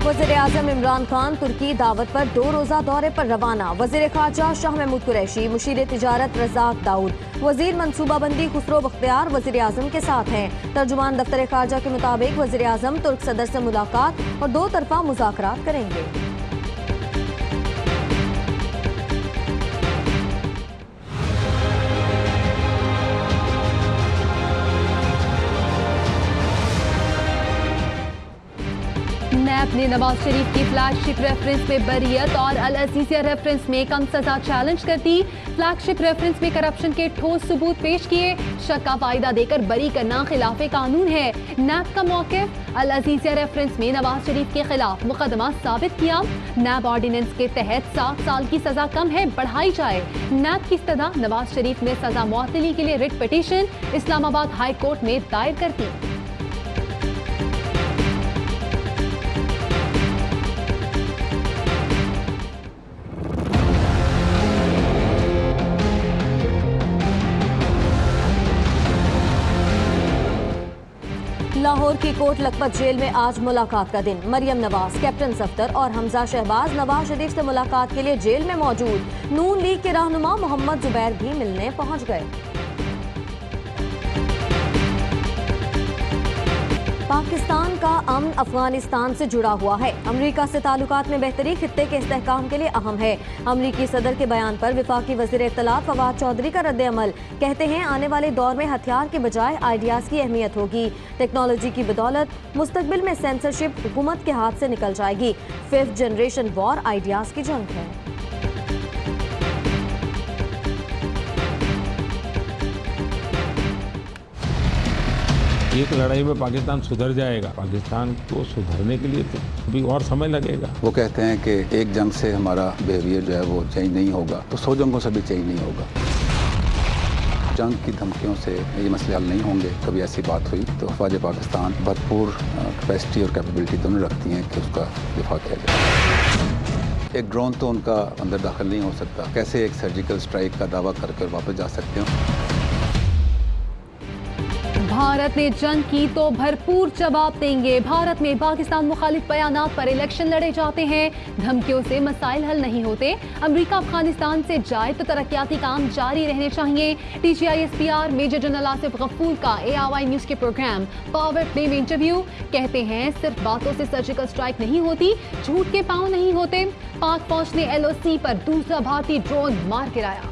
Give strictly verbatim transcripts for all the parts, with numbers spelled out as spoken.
वज़ीर-ए-आज़म इमरान खान तुर्की दावत पर दो रोज़ा दौरे पर रवाना। वज़ीर ख़ारजा शाह महमूद कुरैशी, मुशीर तिजारत रज़ाक दाऊद, वज़ीर मनसूबाबंदी खुसरो बख्तियार वज़ीर-ए-आज़म के साथ हैं। तर्जुमान दफ्तर ख़ारजा के मुताबिक वज़ीर-ए-आज़म तुर्क सदर से मुलाकात और दो तरफा मुज़ाकरात करेंगे। नैब ने नवाज शरीफ की फ्लैगशिप रेफरेंस में बरियत और अल अजीज़िया रेफरेंस में कम सजा चैलेंज कर दी। फ्लैगशिप रेफरेंस में करप्शन के ठोस सबूत पेश किए। शक का फायदा देकर बरी करना खिलाफ कानून है। नैब का मौक़िफ़, अल अजीज़िया रेफरेंस में नवाज शरीफ के खिलाफ मुकदमा साबित किया। नैब ऑर्डिनेंस के तहत सात साल की सजा कम है, बढ़ाई जाए। नैब की इस्तदा, नवाज शरीफ ने सजा मुअत्तली के लिए writ petition Islamabad high court में दायर कर दी। लाहौर की कोट लखपत जेल में आज मुलाकात का दिन। मरियम नवाज, कैप्टन सफ्दर और हमजा शहबाज नवाज शरीफ से मुलाकात के लिए जेल में मौजूद। नून लीग के रहनुमा मोहम्मद जुबैर भी मिलने पहुंच गए। पाकिस्तान का अमन अफगानिस्तान से जुड़ा हुआ है। अमरीका से ताल्लुकात में बेहतरी खित्ते के इस्तेहकाम के लिए अहम है। अमरीकी सदर के बयान पर वफाकी वज़ीर इत्तलात फवाद चौधरी का रद्द-ए-अमल। कहते हैं आने वाले दौर में हथियार के बजाय आइडियाज़ की अहमियत होगी। टेक्नोलॉजी की बदौलत मुस्तकबिल में सेंसरशिप हुकूमत के हाथ से निकल जाएगी। फिफ्थ जनरेशन वॉर आइडियाज़ की जंग है। एक लड़ाई में पाकिस्तान सुधर जाएगा। पाकिस्तान को सुधरने के लिए तो अभी और समय लगेगा। वो कहते हैं कि एक जंग से हमारा बिहेवियर जो है वो चेंज नहीं होगा, तो सौ जंगों से भी चेंज नहीं होगा। जंग की धमकियों से ये मसले हल नहीं होंगे। कभी ऐसी बात हुई तो फ़ौज पाकिस्तान भरपूर कैपेसिटी और कैपेबिलिटी दोनों रखती हैं कि उसका दिफा किया जाए। एक ड्रोन तो उनका अंदर दाखिल नहीं हो सकता। कैसे एक सर्जिकल स्ट्राइक का दावा करके वापस जा सकते हो? भारत ने जंग की तो भरपूर जवाब देंगे। भारत में पाकिस्तान मुखालिफ बयानात पर इलेक्शन लड़े जाते हैं। धमकियों से मसाइल हल नहीं होते। अमेरिका अफगानिस्तान से जाए तो तरक्याती काम जारी रहने चाहिए। D G I S P R major general Asif Ghafoor का ए आर वाई न्यूज के प्रोग्राम पावर प्ले में इंटरव्यू। कहते हैं सिर्फ बातों से सर्जिकल स्ट्राइक नहीं होती, झूठ के पांव नहीं होते। पाक फौज ने एल ओ सी पर दूसरा भारतीय ड्रोन मार गिराया।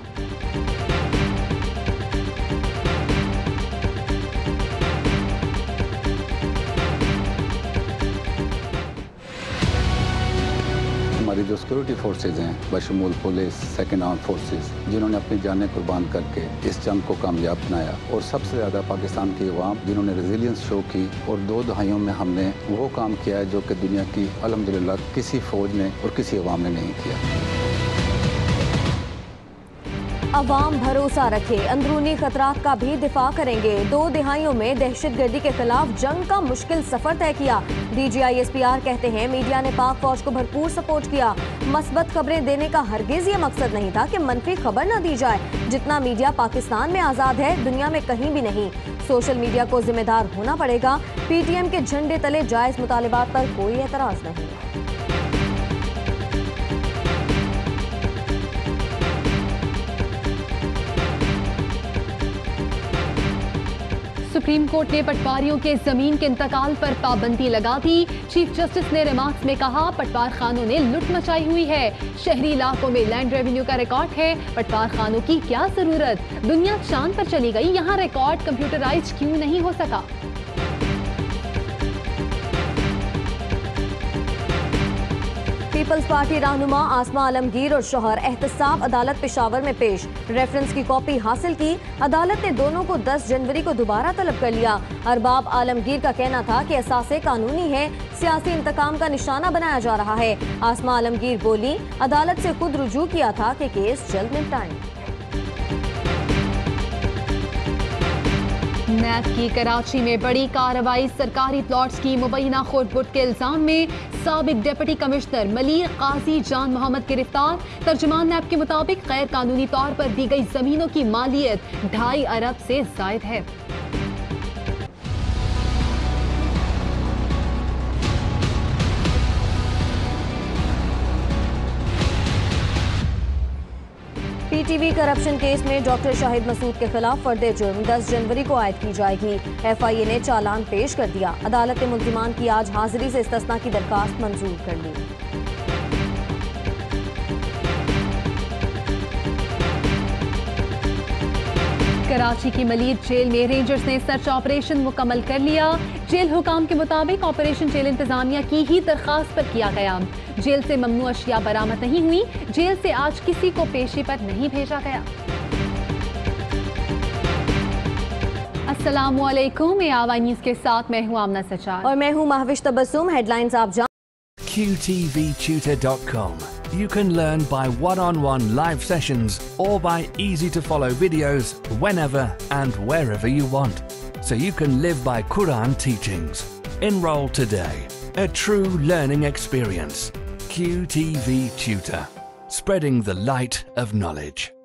हमारी जो सिक्योरिटी फोर्सेज हैं, बशमूल पुलिस, सेकेंड आर्म फोर्सेज, जिन्होंने अपनी जानें कुर्बान करके इस जंग को कामयाब बनाया, और सबसे ज़्यादा पाकिस्तान की अवाम जिन्होंने रेजिलियंस शो की, और दो दहाइयों में हमने वो काम किया है जो कि दुनिया की अल्हम्दुलिल्लाह किसी फौज ने और किसी अवाम ने नहीं किया। अवाम भरोसा रखे, अंदरूनी खतरात का भी दिफा करेंगे। दो दिहाइयों में दहशतगर्दी के खिलाफ जंग का मुश्किल सफर तय किया। D G I S P R कहते हैं मीडिया ने पाक फौज को भरपूर सपोर्ट किया। मस्बत खबरें देने का हरगिज ये मकसद नहीं था कि मनफी खबर न दी जाए। जितना मीडिया पाकिस्तान में आजाद है, दुनिया में कहीं भी नहीं। सोशल मीडिया को जिम्मेदार होना पड़ेगा। पी टी एम के झंडे तले जायज मुतालिबात पर कोई एतराज नहीं। सुप्रीम कोर्ट ने पटवारियों के जमीन के इंतकाल पर पाबंदी लगा दी। चीफ जस्टिस ने रिमार्क्स में कहा पटवार खानों ने लूट मचाई हुई है। शहरी इलाकों में लैंड रेवेन्यू का रिकॉर्ड है, पटवार खानों की क्या जरूरत। दुनिया चांद पर चली गई, यहाँ रिकॉर्ड कंप्यूटराइज्ड क्यों नहीं हो सका। पीपल्स पार्टी रहनुमा आसमा आलमगीर और शौहर एहतसाब अदालत पेशावर में पेश। रेफरेंस की कॉपी हासिल की। अदालत ने दोनों को दस जनवरी को दोबारा तलब कर लिया। अरबाब आलमगीर का कहना था कि असासे कानूनी है, सियासी इंतकाम का निशाना बनाया जा रहा है। आसमा आलमगीर बोली अदालत से खुद रुजू किया था कि केस जल्द निपटाएं। नैब की कराची में बड़ी कार्रवाई। सरकारी प्लॉट्स की मुबैना खोट-बुट के इल्जाम में साबिक डिप्टी कमिश्नर मलीर काजी जान मोहम्मद गिरफ्तार। तर्जुमान नैब के मुताबिक गैर कानूनी तौर पर दी गई जमीनों की मालियत ढाई अरब से जायद है। टीवी करप्शन केस में डॉक्टर शाहिद मसूद के खिलाफ फर्द जुर्म दस जनवरी को आयद की जाएगी। एफ आई ए ने चालान पेश कर दिया। अदालत ने मुल्जिमान की आज हाजिरी से इस्तिस्ना की दरखास्त मंजूर कर ली। कराची की मलीद जेल में रेंजर्स ने सर्च ऑपरेशन मुकम्मल कर लिया। जेल हुकाम के मुताबिक ऑपरेशन जेल इंतजामिया की ही दरखास्त पर किया गया। जेल से ममनू अशिया बरामद नहीं हुई। जेल से आज किसी को पेशी पर नहीं भेजा गया। अस्सलाम वालेकुम, आरवाई न्यूज़ के साथ मैं हूँ आमना सचार और मैं हूँ महविश तबस्सुम। हेडलाइंस आप जान Q T V tutor dot com. You can learn by one-on-one live sessions or by easy-to-follow videos whenever and wherever you want. So you can live by Quran teachings. Enroll today. A true learning experience. Q T V Tutor. Spreading the light of knowledge.